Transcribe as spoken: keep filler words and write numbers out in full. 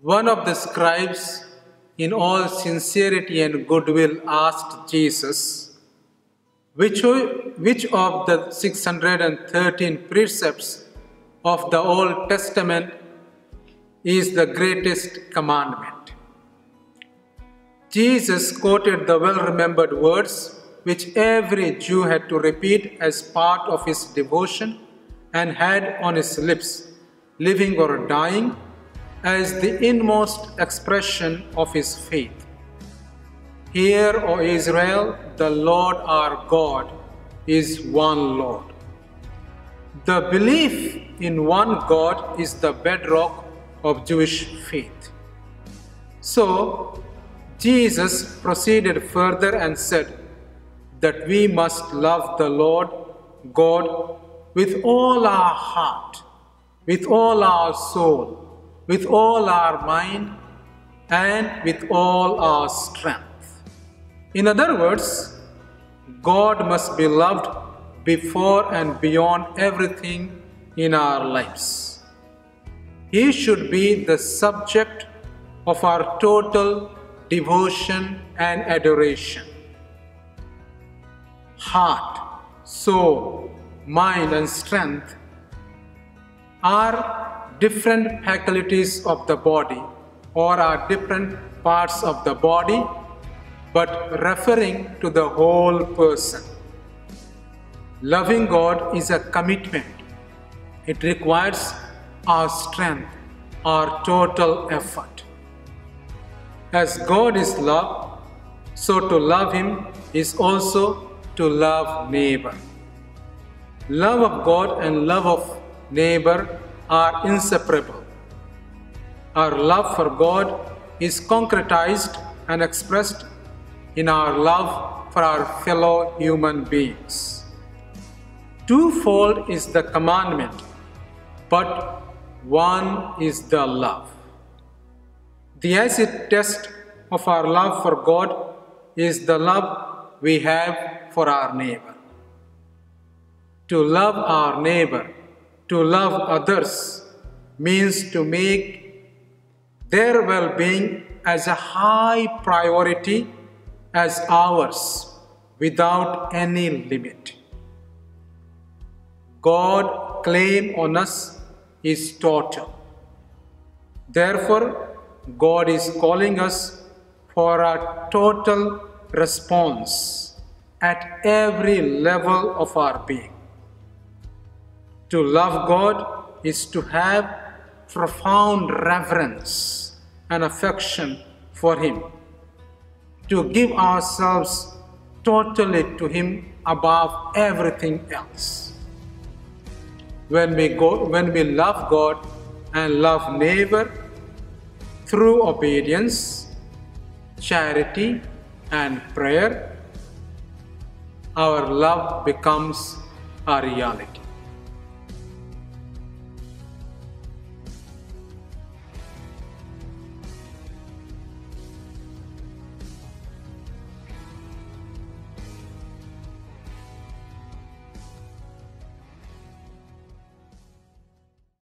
One of the scribes, in all sincerity and goodwill, asked Jesus, which, which of the six hundred thirteen precepts of the Old Testament is the greatest commandment? Jesus quoted the well-remembered words which every Jew had to repeat as part of his devotion and had on his lips, living or dying, as the inmost expression of his faith. Hear, O Israel, the Lord our God is one Lord. The belief in one God is the bedrock of Jewish faith. So, Jesus proceeded further and said that we must love the Lord God with all our heart, with all our soul, with all our mind, and with all our strength. In other words, God must be loved before and beyond everything in our lives. He should be the subject of our total devotion and adoration. Heart, soul, mind, and strength are different faculties of the body, or are different parts of the body, but referring to the whole person. Loving God is a commitment. It requires our strength, our total effort. As God is love, so to love Him is also to love neighbor. Love of God and love of neighbor are inseparable. Our love for God is concretized and expressed in our love for our fellow human beings. Twofold is the commandment, but one is the love. The acid test of our love for God is the love we have for our neighbor. To love our neighbor, to love others, means to make their well-being as a high priority as ours, without any limit. God's claim on us is total. Therefore, God is calling us for a total response at every level of our being. To love God is to have profound reverence and affection for Him, to give ourselves totally to Him above everything else. When we, go, when we love God and love neighbor through obedience, charity, and prayer, our love becomes a reality.